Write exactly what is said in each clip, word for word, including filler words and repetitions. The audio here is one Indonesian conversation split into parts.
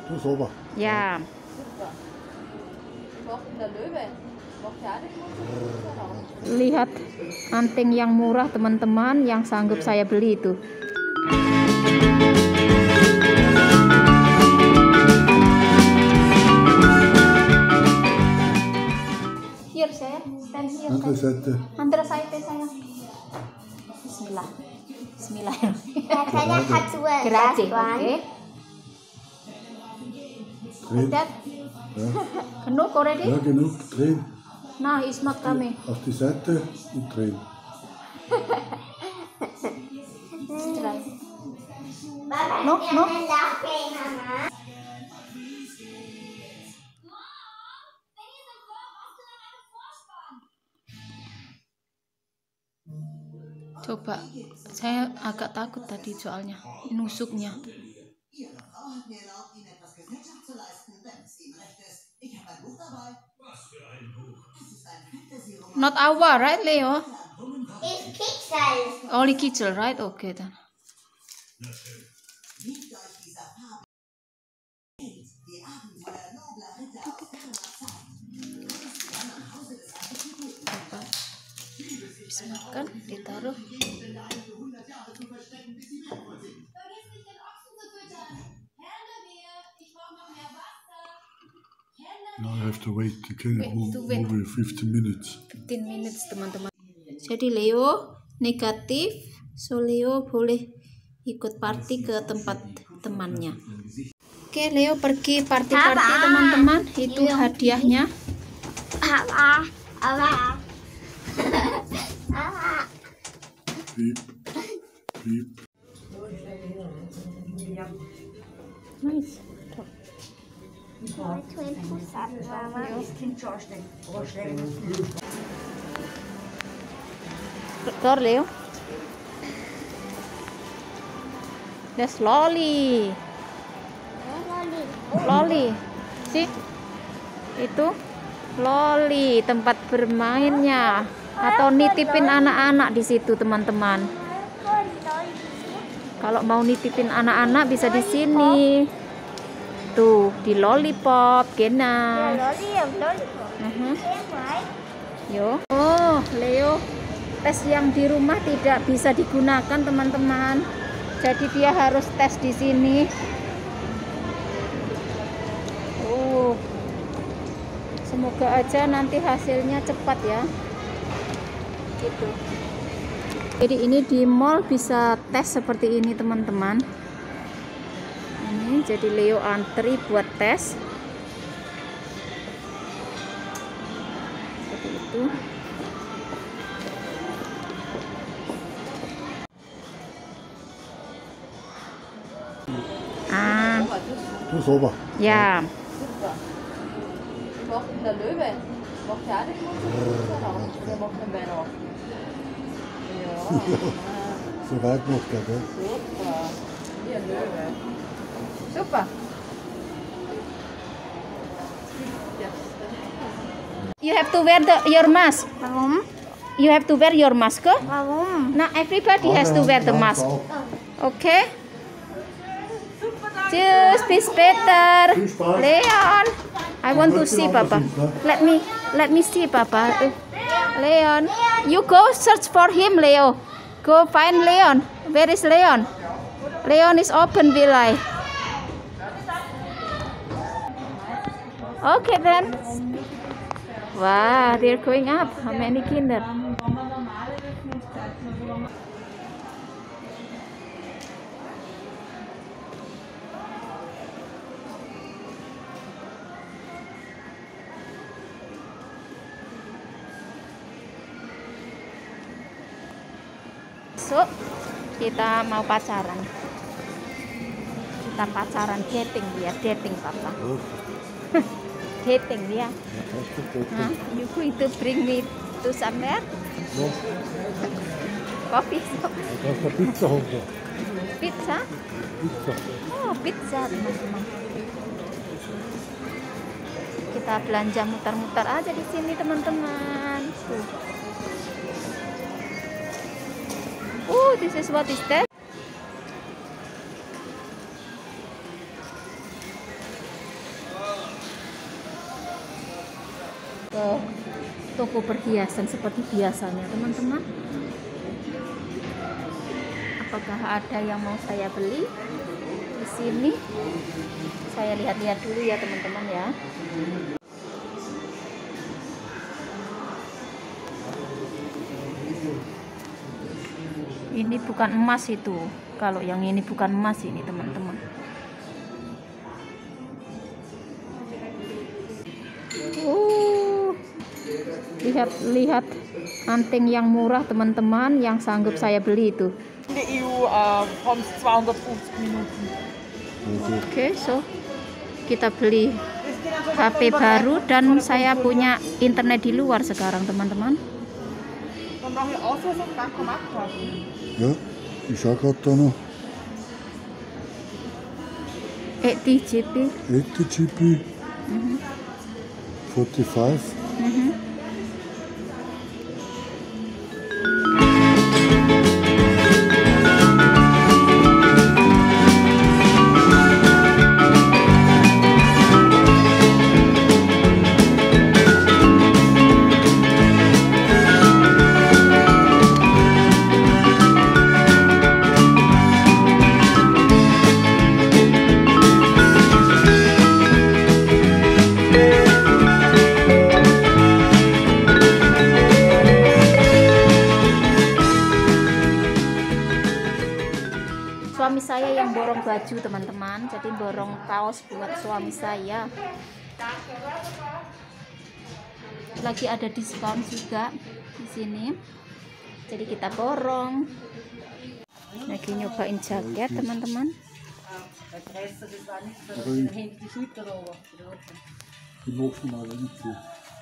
Du sauber. Ya. Lihat anting yang murah teman-teman, yang sanggup saya beli itu. Here saya, stand here. Andere Seite. Andere Seite saya. Bismillah. Bismillah. Saya hat dua. Grazie, oke. Drehen. That Ja. genug already? Ja, genug. Drehen. Nah, ich mag kami. Auf die Seite und drehen. No, no. Coba, saya agak takut tadi soalnya nusuknya. Not our, right, Leo? It's Kitzel. Only Kitzel, right? Okay then. Coba, bisa makan, ditaruh. Now I have to wait. You can Wait, move to wait. over fifteen minutes. fifteen minutes teman-teman. Jadi Leo negatif, so Leo boleh ikut party ke tempat temannya. Oke, Leo pergi party-party teman-teman. Itu hadiahnya. Apa? Apa? Apa? Piep. Piep. Nice. Keluar Leo. That's loli. Loli. Sih. Itu loli, tempat bermainnya atau nitipin anak-anak di situ, teman-teman. Kalau mau nitipin anak-anak bisa di sini. Tuh, di lollipop, Gena. Uh-huh. Yo. Oh, Leo. Tes yang di rumah tidak bisa digunakan, teman-teman. Jadi dia harus tes di sini. Oh. Semoga aja nanti hasilnya cepat ya. Gitu. Jadi ini di mall bisa tes seperti ini, teman-teman. Ini jadi Leo antri buat tes. Seperti itu. Ah. Du sauber. Ya. So weit noch, gell? Super. You have to wear the your mask. Warum? You have to wear your mask. Warum? Now everybody has to wear the mask. Okay? Cheers, peace better. Leon, I want to see Papa. Let me, let me see Papa. Leon, you go search for him, Leo. Go find Leon. Where is Leon? Leon is open, will I? Okay then. Wow, they're going up. How many kinder? So, kita mau pacaran. Kita pacaran, dating dia, dating Papa. Dating dia. Huh? You going to bring me to somewhere? No. Coffee shop. Da ist eine Pizza runter. Pizza? Pizza. Oh, pizza teman-teman. Kita belanja muter-muter aja di sini teman-teman. Tuh. Oh, this is what is that? ke toko perhiasan seperti biasanya teman-teman. Apakah ada yang mau saya beli di sini? Saya lihat-lihat dulu ya teman-teman ya. Ini bukan emas itu. Kalau yang ini bukan emas ini teman-teman. Uh, lihat-lihat anting yang murah teman-teman, yang sanggup saya beli itu. In der E U uh, von zweihundertfünfzig Minuten. Oke, okay, so kita beli H P baru dan saya punya internet di luar sekarang teman-teman. Dann brauche ich Auslösung, dann komm abkaufen. Ja, ich schau gerade da noch. eighty G B. eighty G B. Mhm. forty-five. Mhm. Suami saya yang borong baju teman-teman, jadi borong kaos buat suami saya. Lagi ada diskon juga di sini, jadi kita borong. Lagi nyobain jaket teman-teman. Die laufen mal nicht so.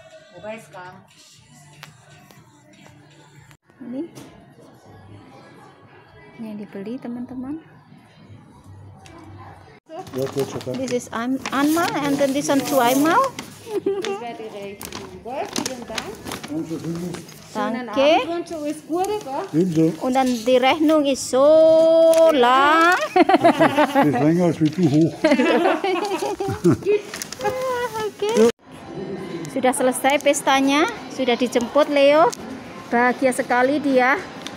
Ini yang dibeli teman-teman. Ja, gut, schon danke. This is An Anma and then this one to Aimal. Danke. Ebenso. Und dann die Rechnung ist so lang. Die ist länger als wie du hoch. Okay. Sudah selesai pestanya, sudah dijemput Leo. Bahagia sekali dia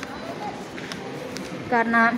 karena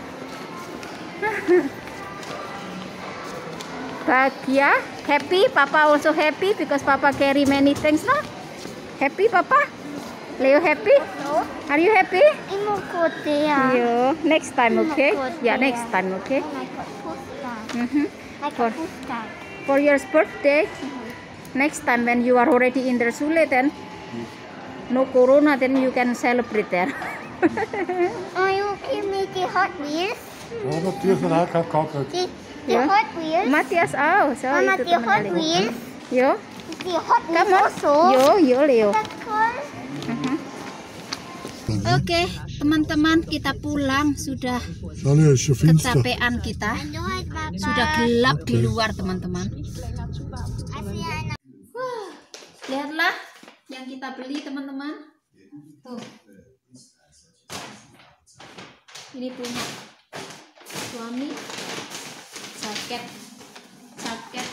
bahagia, happy. Papa also happy because Papa carry many things, no? Happy Papa? Leo happy? Are you happy? Imo kotea. Yo, next time, okay? Yeah, next time, okay? Mm-hmm. For, for your birthday, next time when you are already in the Sule, then no corona, then you can celebrate there. Oh, you give me the Hot Wheels. Ja, Matthias hat auch keinen gekauft. The, the Ja. Hot Wheels. Matthias auch, so Mama, itu the Hot teman Leo. Wheels. Yo, The Hot Wheels come on. also. Yo, yo Leo. That's cool. Oke, teman-teman, kita pulang. Sudah Sally, ist schon finster. kecapean kita. Sudah gelap di luar, teman-teman. Lihatlah yang kita beli, teman-teman. Tuh. Ini punya suami. Jaket. Jaket.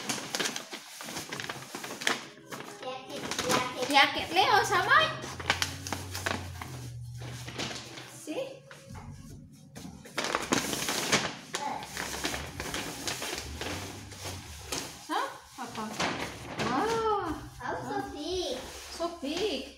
Jaket Leo sama. See? Huh? Apa? Wow, Also big. so big.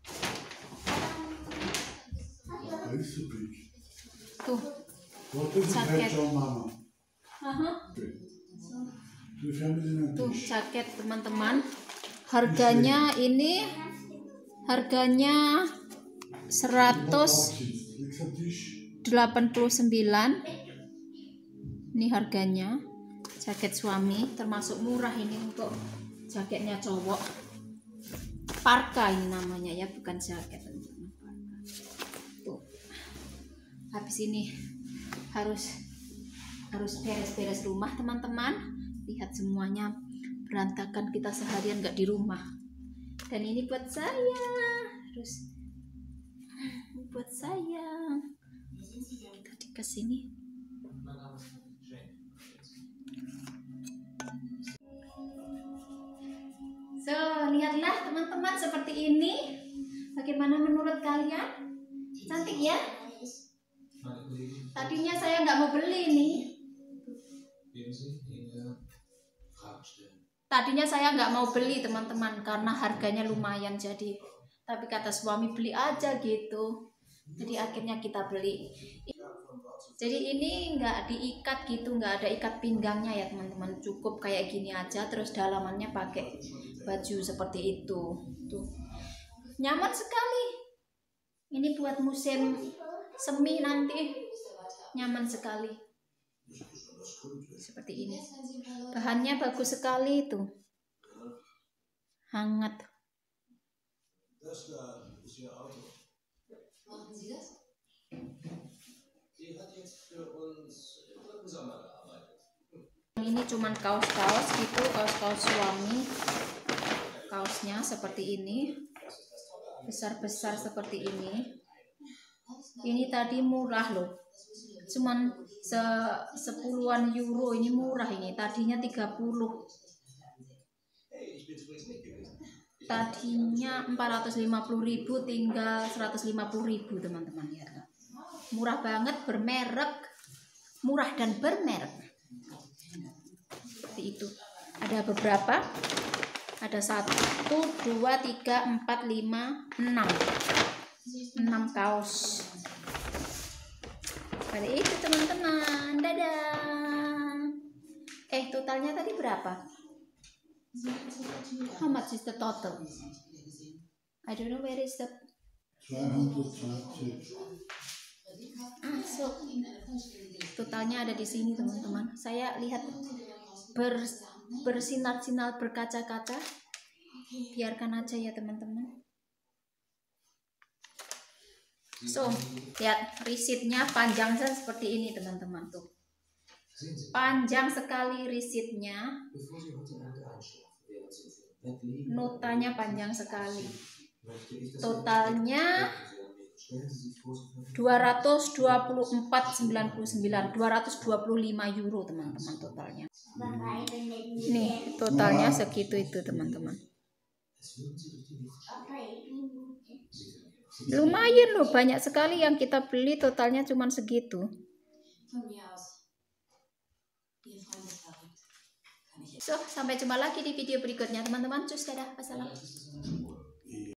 Der ist so big. Tuh. Ja, das ist Jacket. halt schon Mama. Aha. Okay. Die Fernbedienung Tuh nicht. jaket teman-teman. Harganya ini harganya seratus Links am Tisch. delapan puluh sembilan. Ini harganya jaket suami, termasuk murah ini untuk jaketnya cowok. Parka ini namanya ya, bukan jaket teman-teman. Parka. Tuh. Habis ini harus harus beres-beres rumah teman-teman. Lihat semuanya berantakan, kita seharian nggak di rumah. Dan ini buat saya, terus buat saya. Kita ke sini. So, lihatlah teman-teman. teman-teman, seperti ini. Bagaimana menurut kalian? Cantik ya? Tadinya saya nggak mau beli nih. Tadinya saya nggak mau beli teman-teman karena harganya lumayan, jadi tapi kata suami beli aja gitu. Jadi akhirnya kita beli. Jadi ini nggak diikat gitu, nggak ada ikat pinggangnya ya teman-teman. Cukup kayak gini aja, terus dalamannya pakai baju seperti itu. Tuh, nyaman sekali. Ini buat musim semi nanti, nyaman sekali. Seperti ini. Bahannya bagus sekali itu. Hangat. Ini cuman kaos-kaos gitu, kaos-kaos suami. Kaosnya seperti ini. Besar-besar seperti ini. Ini tadi murah loh. Cuman se sepuluhan euro, ini murah ini. Tadinya tiga puluh. Tadinya empat ratus lima puluh ribu, tinggal seratus lima puluh ribu teman-teman ya. Murah banget, bermerek. Murah dan bermerek. Seperti itu. Ada beberapa. Ada satu, dua, tiga, empat, lima, enam. enam kaos. Seperti itu teman-teman. Dadah. Eh, totalnya tadi berapa? How much is the total? I don't know where is the zweihundertzwanzig. ah, so totalnya ada di sini teman-teman. Saya lihat ber, bersinar-sinar berkaca-kaca. Biarkan aja ya teman-teman. So, lihat risitnya panjang seperti ini teman-teman tuh. Panjang sekali risitnya. Notanya panjang sekali. Totalnya dua ratus dua puluh empat koma sembilan puluh sembilan, dua ratus dua puluh lima euro teman-teman totalnya. Nih, totalnya segitu itu teman-teman. Lumayan loh, banyak sekali yang kita beli, totalnya cuma segitu. So, sampai jumpa lagi di video berikutnya teman-teman. Cus, dadah, wassalam.